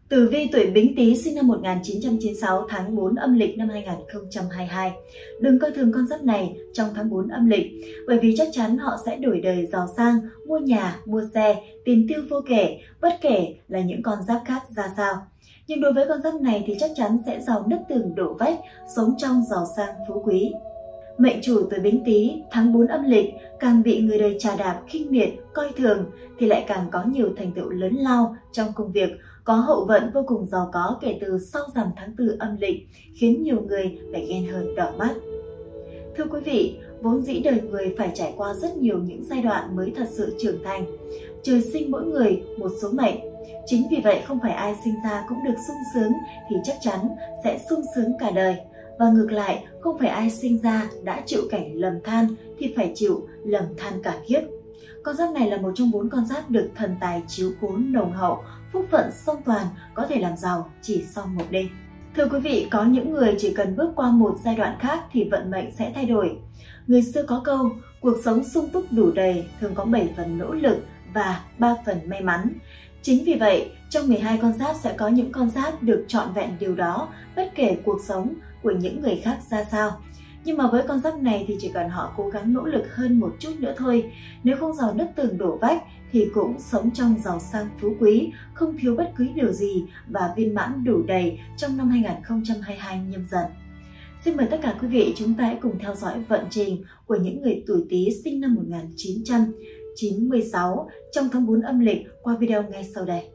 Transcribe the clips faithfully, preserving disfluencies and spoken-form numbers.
Tử vi tuổi Bính Tý sinh năm một nghìn chín trăm chín mươi sáu tháng tư âm lịch năm hai nghìn không trăm hai mươi hai. Đừng coi thường con giáp này trong tháng tư âm lịch, bởi vì chắc chắn họ sẽ đổi đời giàu sang, mua nhà, mua xe, tiền tiêu vô kể, bất kể là những con giáp khác ra sao. Nhưng đối với con giáp này thì chắc chắn sẽ giàu nứt tường đổ vách, sống trong giàu sang phú quý. Mệnh chủ tuổi Bính Tý tháng tư âm lịch càng bị người đời chà đạp, khinh miệt, coi thường thì lại càng có nhiều thành tựu lớn lao trong công việc, có hậu vận vô cùng giàu có kể từ sau rằm tháng tư âm lịch, khiến nhiều người phải ghen hờn đỏ mắt. Thưa quý vị, vốn dĩ đời người phải trải qua rất nhiều những giai đoạn mới thật sự trưởng thành. Trời sinh mỗi người một số mệnh. Chính vì vậy không phải ai sinh ra cũng được sung sướng thì chắc chắn sẽ sung sướng cả đời. Và ngược lại, không phải ai sinh ra đã chịu cảnh lầm than thì phải chịu lầm than cả kiếp. Con giáp này là một trong bốn con giáp được thần tài chiếu cố nồng hậu, phúc phận song toàn, có thể làm giàu chỉ sau một đêm. Thưa quý vị, có những người chỉ cần bước qua một giai đoạn khác thì vận mệnh sẽ thay đổi. Người xưa có câu, cuộc sống sung túc đủ đầy thường có bảy phần nỗ lực và ba phần may mắn. Chính vì vậy, trong mười hai con giáp sẽ có những con giáp được trọn vẹn điều đó, bất kể cuộc sống của những người khác ra sao. Nhưng mà với con giáp này thì chỉ cần họ cố gắng nỗ lực hơn một chút nữa thôi. Nếu không giàu nứt tường đổ vách thì cũng sống trong giàu sang phú quý, không thiếu bất cứ điều gì và viên mãn đủ đầy trong năm hai nghìn không trăm hai mươi hai Nhâm Dần. Xin mời tất cả quý vị chúng ta hãy cùng theo dõi vận trình của những người tuổi Tý sinh năm một nghìn chín trăm chín mươi sáu trong tháng tư âm lịch qua video ngay sau đây.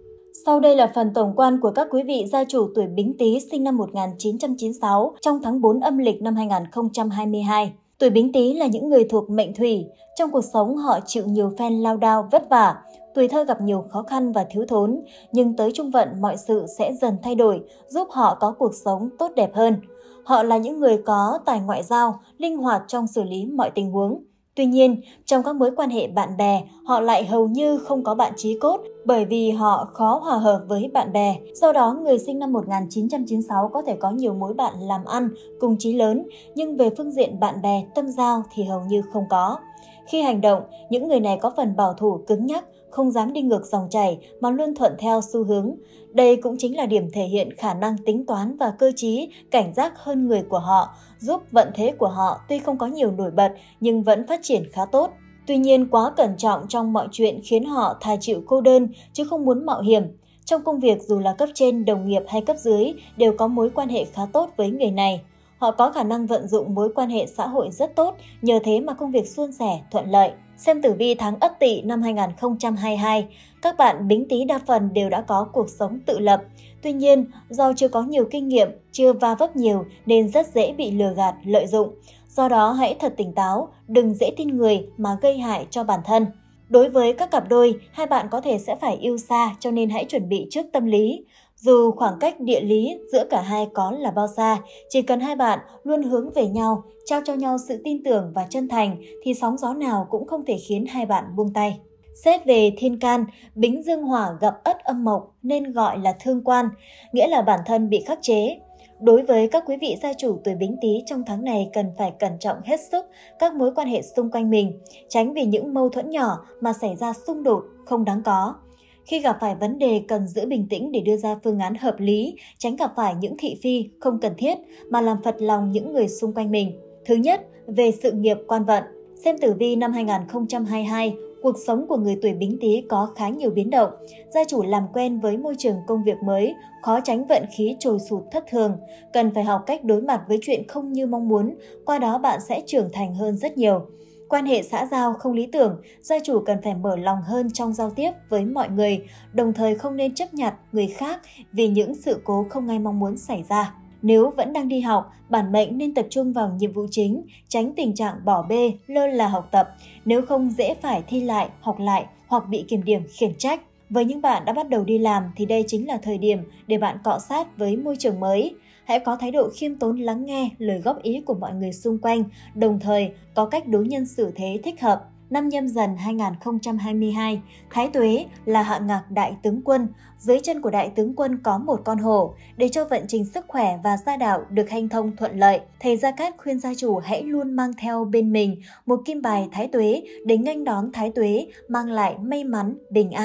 Sau đây là phần tổng quan của các quý vị gia chủ tuổi Bính Tý sinh năm một nghìn chín trăm chín mươi sáu trong tháng tư âm lịch năm hai nghìn không trăm hai mươi hai. Tuổi Bính Tý là những người thuộc mệnh Thủy. Trong cuộc sống họ chịu nhiều phen lao đao vất vả, tuổi thơ gặp nhiều khó khăn và thiếu thốn, nhưng tới trung vận mọi sự sẽ dần thay đổi, giúp họ có cuộc sống tốt đẹp hơn. Họ là những người có tài ngoại giao, linh hoạt trong xử lý mọi tình huống. Tuy nhiên, trong các mối quan hệ bạn bè, họ lại hầu như không có bạn chí cốt bởi vì họ khó hòa hợp với bạn bè. Do đó, người sinh năm một nghìn chín trăm chín mươi sáu có thể có nhiều mối bạn làm ăn, cùng chí lớn, nhưng về phương diện bạn bè, tâm giao thì hầu như không có. Khi hành động, những người này có phần bảo thủ cứng nhắc, không dám đi ngược dòng chảy mà luôn thuận theo xu hướng. Đây cũng chính là điểm thể hiện khả năng tính toán và cơ trí, cảnh giác hơn người của họ, giúp vận thế của họ tuy không có nhiều nổi bật nhưng vẫn phát triển khá tốt. Tuy nhiên, quá cẩn trọng trong mọi chuyện khiến họ thà chịu cô đơn chứ không muốn mạo hiểm. Trong công việc dù là cấp trên, đồng nghiệp hay cấp dưới đều có mối quan hệ khá tốt với người này. Họ có khả năng vận dụng mối quan hệ xã hội rất tốt, nhờ thế mà công việc suôn sẻ, thuận lợi. Xem tử vi tháng Ất Tỵ năm hai nghìn không trăm hai mươi hai, các bạn Bính Tý đa phần đều đã có cuộc sống tự lập. Tuy nhiên, do chưa có nhiều kinh nghiệm, chưa va vấp nhiều nên rất dễ bị lừa gạt, lợi dụng. Do đó hãy thật tỉnh táo, đừng dễ tin người mà gây hại cho bản thân. Đối với các cặp đôi, hai bạn có thể sẽ phải yêu xa cho nên hãy chuẩn bị trước tâm lý. Dù khoảng cách địa lý giữa cả hai có là bao xa, chỉ cần hai bạn luôn hướng về nhau, trao cho nhau sự tin tưởng và chân thành thì sóng gió nào cũng không thể khiến hai bạn buông tay. Xét về thiên can, Bính dương hỏa gặp Ất âm mộc nên gọi là thương quan, nghĩa là bản thân bị khắc chế. Đối với các quý vị gia chủ tuổi Bính Tý trong tháng này cần phải cẩn trọng hết sức các mối quan hệ xung quanh mình, tránh vì những mâu thuẫn nhỏ mà xảy ra xung đột không đáng có. Khi gặp phải vấn đề cần giữ bình tĩnh để đưa ra phương án hợp lý, tránh gặp phải những thị phi không cần thiết mà làm phật lòng những người xung quanh mình. Thứ nhất, về sự nghiệp quan vận. Xem tử vi năm hai nghìn không trăm hai mươi hai, cuộc sống của người tuổi Bính Tý có khá nhiều biến động. Gia chủ làm quen với môi trường công việc mới, khó tránh vận khí trồi sụt thất thường. Cần phải học cách đối mặt với chuyện không như mong muốn, qua đó bạn sẽ trưởng thành hơn rất nhiều. Quan hệ xã giao không lý tưởng, gia chủ cần phải mở lòng hơn trong giao tiếp với mọi người, đồng thời không nên chấp nhặt người khác vì những sự cố không ai mong muốn xảy ra. Nếu vẫn đang đi học, bản mệnh nên tập trung vào nhiệm vụ chính, tránh tình trạng bỏ bê, lơ là học tập, nếu không dễ phải thi lại, học lại hoặc bị kiểm điểm khiển trách. Với những bạn đã bắt đầu đi làm thì đây chính là thời điểm để bạn cọ sát với môi trường mới. Hãy có thái độ khiêm tốn lắng nghe lời góp ý của mọi người xung quanh, đồng thời có cách đối nhân xử thế thích hợp. Năm Nhâm Dần hai nghìn không trăm hai mươi hai, Thái Tuế là hạ ngạc đại tướng quân. Dưới chân của đại tướng quân có một con hổ. Để cho vận trình sức khỏe và gia đạo được hanh thông thuận lợi, thầy Gia Cát khuyên gia chủ hãy luôn mang theo bên mình một kim bài Thái Tuế để nghênh đón Thái Tuế mang lại may mắn, bình an.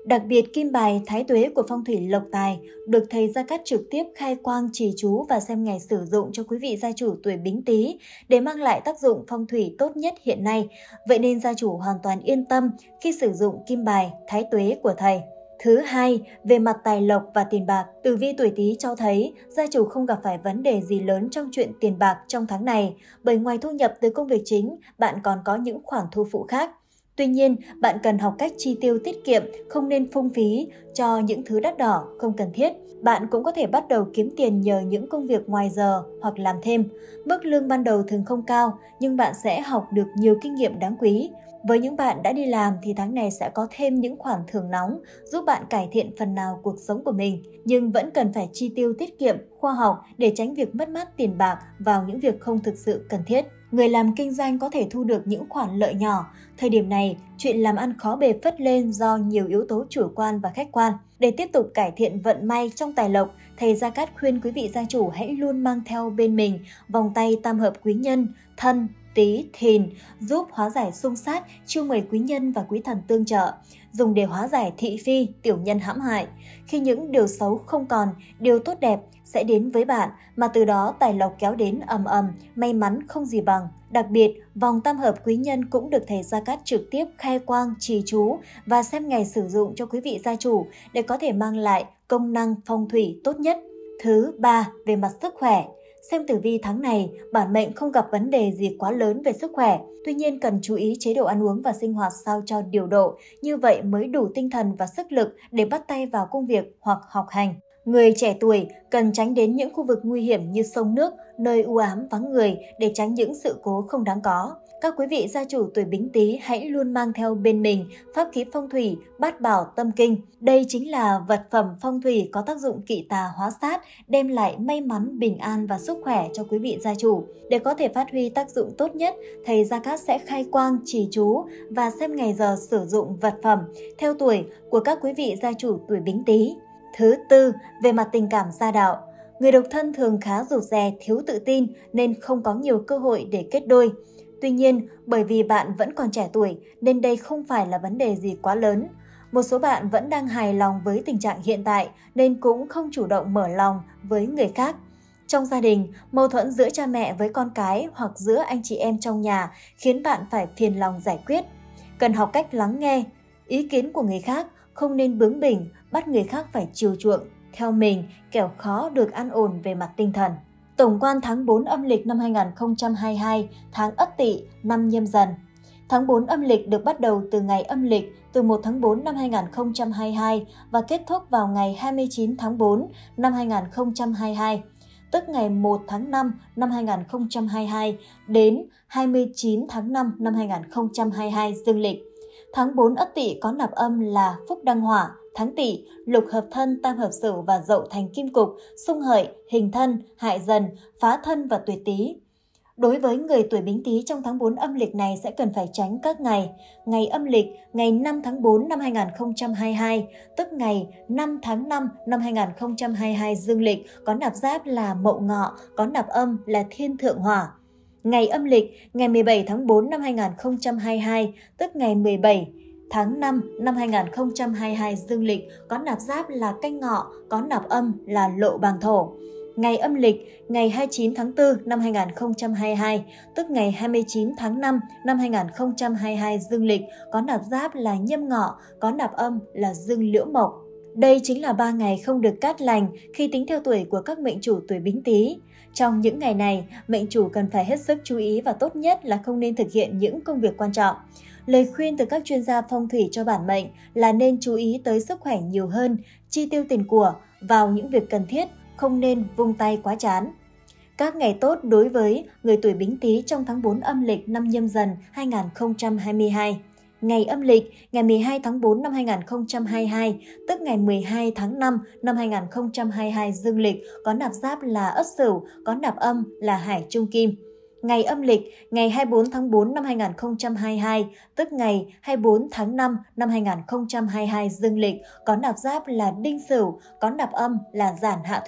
Đặc biệt, kim bài thái tuế của phong thủy lộc tài được thầy Gia Cát trực tiếp khai quang trì chú và xem ngày sử dụng cho quý vị gia chủ tuổi Bính Tý để mang lại tác dụng phong thủy tốt nhất hiện nay. Vậy nên gia chủ hoàn toàn yên tâm khi sử dụng kim bài thái tuế của thầy. Thứ hai, về mặt tài lộc và tiền bạc, tử vi tuổi Tý cho thấy gia chủ không gặp phải vấn đề gì lớn trong chuyện tiền bạc trong tháng này, bởi ngoài thu nhập từ công việc chính, bạn còn có những khoản thu phụ khác. Tuy nhiên, bạn cần học cách chi tiêu tiết kiệm, không nên phung phí cho những thứ đắt đỏ, không cần thiết. Bạn cũng có thể bắt đầu kiếm tiền nhờ những công việc ngoài giờ hoặc làm thêm. Mức lương ban đầu thường không cao, nhưng bạn sẽ học được nhiều kinh nghiệm đáng quý. Với những bạn đã đi làm thì tháng này sẽ có thêm những khoản thưởng nóng giúp bạn cải thiện phần nào cuộc sống của mình, nhưng vẫn cần phải chi tiêu tiết kiệm, khoa học để tránh việc mất mát tiền bạc vào những việc không thực sự cần thiết. Người làm kinh doanh có thể thu được những khoản lợi nhỏ. Thời điểm này, chuyện làm ăn khó bề phất lên do nhiều yếu tố chủ quan và khách quan. Để tiếp tục cải thiện vận may trong tài lộc, thầy Gia Cát khuyên quý vị gia chủ hãy luôn mang theo bên mình vòng tay tam hợp quý nhân, Thân, Tý, Thìn, giúp hóa giải xung sát, chiêu mời quý nhân và quý thần tương trợ, dùng để hóa giải thị phi, tiểu nhân hãm hại. Khi những điều xấu không còn, điều tốt đẹp sẽ đến với bạn, mà từ đó tài lộc kéo đến ầm ầm, may mắn không gì bằng. Đặc biệt, vòng tam hợp quý nhân cũng được thầy Gia Cát trực tiếp khai quang, trì chú và xem ngày sử dụng cho quý vị gia chủ để có thể mang lại công năng phong thủy tốt nhất. Thứ ba, về mặt sức khỏe. Xem tử vi tháng này, bản mệnh không gặp vấn đề gì quá lớn về sức khỏe. Tuy nhiên cần chú ý chế độ ăn uống và sinh hoạt sao cho điều độ, như vậy mới đủ tinh thần và sức lực để bắt tay vào công việc hoặc học hành. Người trẻ tuổi cần tránh đến những khu vực nguy hiểm như sông nước, nơi u ám vắng người để tránh những sự cố không đáng có. Các quý vị gia chủ tuổi Bính Tý hãy luôn mang theo bên mình pháp khí phong thủy Bát Bảo Tâm Kinh. Đây chính là vật phẩm phong thủy có tác dụng kỵ tà hóa sát, đem lại may mắn, bình an và sức khỏe cho quý vị gia chủ. Để có thể phát huy tác dụng tốt nhất, thầy Gia Cát sẽ khai quang, trì chú và xem ngày giờ sử dụng vật phẩm theo tuổi của các quý vị gia chủ tuổi Bính Tý. Thứ tư, về mặt tình cảm gia đạo. Người độc thân thường khá rụt rè, thiếu tự tin nên không có nhiều cơ hội để kết đôi. Tuy nhiên, bởi vì bạn vẫn còn trẻ tuổi nên đây không phải là vấn đề gì quá lớn. Một số bạn vẫn đang hài lòng với tình trạng hiện tại nên cũng không chủ động mở lòng với người khác. Trong gia đình, mâu thuẫn giữa cha mẹ với con cái hoặc giữa anh chị em trong nhà khiến bạn phải phiền lòng giải quyết. Cần học cách lắng nghe ý kiến của người khác, không nên bướng bỉnh, bắt người khác phải chiều chuộng theo mình, kẻo khó được an ổn về mặt tinh thần. Tổng quan tháng tư âm lịch năm hai nghìn không trăm hai mươi hai, tháng Ất Tỵ, năm Nhâm Dần. Tháng tư âm lịch được bắt đầu từ ngày âm lịch từ một tháng tư năm hai nghìn không trăm hai mươi hai và kết thúc vào ngày hai mươi chín tháng tư năm hai nghìn không trăm hai mươi hai, tức ngày một tháng năm năm hai nghìn không trăm hai mươi hai đến hai mươi chín tháng năm năm hai nghìn không trăm hai mươi hai dương lịch. Tháng tư Ất Tỵ có nạp âm là Phúc Đăng Hỏa, tháng Tỵ, lục hợp thân, tam hợp Sửu và Dậu thành kim cục, xung hợi, hình thân, hại dần, phá thân và tuổi Tý. Đối với người tuổi Bính Tý trong tháng tư âm lịch này sẽ cần phải tránh các ngày. Ngày âm lịch, ngày năm tháng tư năm hai nghìn không trăm hai mươi hai, tức ngày năm tháng năm năm hai nghìn không trăm hai mươi hai dương lịch, có nạp giáp là Mậu Ngọ, có nạp âm là Thiên Thượng Hỏa. Ngày âm lịch, ngày mười bảy tháng tư năm hai nghìn không trăm hai mươi hai, tức ngày mười bảy tháng năm năm hai nghìn không trăm hai mươi hai dương lịch, có nạp giáp là Canh Ngọ, có nạp âm là Lộ Bàng Thổ. Ngày âm lịch, ngày hai mươi chín tháng tư năm hai nghìn không trăm hai mươi hai, tức ngày hai mươi chín tháng năm năm hai nghìn không trăm hai mươi hai dương lịch, có nạp giáp là Nhâm Ngọ, có nạp âm là Dương Liễu Mộc. Đây chính là ba ngày không được cát lành khi tính theo tuổi của các mệnh chủ tuổi Bính Tý. Trong những ngày này, mệnh chủ cần phải hết sức chú ý và tốt nhất là không nên thực hiện những công việc quan trọng. Lời khuyên từ các chuyên gia phong thủy cho bản mệnh là nên chú ý tới sức khỏe nhiều hơn, chi tiêu tiền của vào những việc cần thiết, không nên vung tay quá chán. Các ngày tốt đối với người tuổi Bính Tý trong tháng tư âm lịch năm Nhâm Dần hai nghìn không trăm hai mươi hai. Ngày âm lịch, ngày mười hai tháng tư năm hai nghìn không trăm hai mươi hai, tức ngày mười hai tháng năm năm hai nghìn không trăm hai mươi hai dương lịch, có nạp giáp là Ất Sửu, có nạp âm là Hải Trung Kim. Ngày âm lịch, ngày hai mươi tư tháng tư năm hai nghìn không trăm hai mươi hai, tức ngày hai mươi tư tháng năm năm hai nghìn không trăm hai mươi hai dương lịch, có nạp giáp là Đinh Sửu, có nạp âm là Giản Hạ Thủy.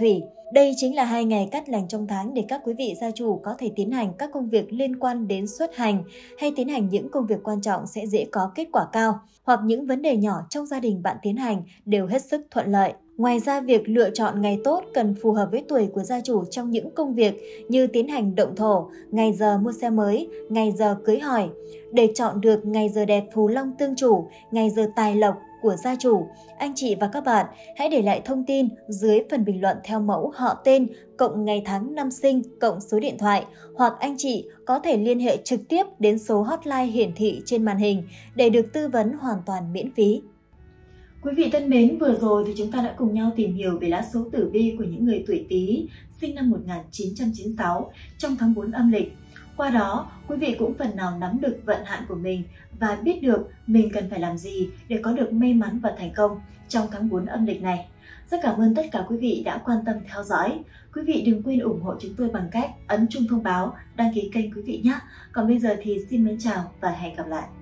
Đây chính là hai ngày cát lành trong tháng để các quý vị gia chủ có thể tiến hành các công việc liên quan đến xuất hành hay tiến hành những công việc quan trọng sẽ dễ có kết quả cao, hoặc những vấn đề nhỏ trong gia đình bạn tiến hành đều hết sức thuận lợi. Ngoài ra, việc lựa chọn ngày tốt cần phù hợp với tuổi của gia chủ trong những công việc như tiến hành động thổ, ngày giờ mua xe mới, ngày giờ cưới hỏi. Để chọn được ngày giờ đẹp phù long tương chủ, ngày giờ tài lộc của gia chủ, anh chị và các bạn hãy để lại thông tin dưới phần bình luận theo mẫu họ tên, cộng ngày tháng năm sinh, cộng số điện thoại, hoặc anh chị có thể liên hệ trực tiếp đến số hotline hiển thị trên màn hình để được tư vấn hoàn toàn miễn phí. Quý vị thân mến, vừa rồi thì chúng ta đã cùng nhau tìm hiểu về lá số tử vi của những người tuổi Tý sinh năm một nghìn chín trăm chín mươi sáu trong tháng tư âm lịch. Qua đó, quý vị cũng phần nào nắm được vận hạn của mình và biết được mình cần phải làm gì để có được may mắn và thành công trong tháng tư âm lịch này. Rất cảm ơn tất cả quý vị đã quan tâm theo dõi. Quý vị đừng quên ủng hộ chúng tôi bằng cách ấn chuông thông báo, đăng ký kênh quý vị nhé. Còn bây giờ thì xin mến chào và hẹn gặp lại.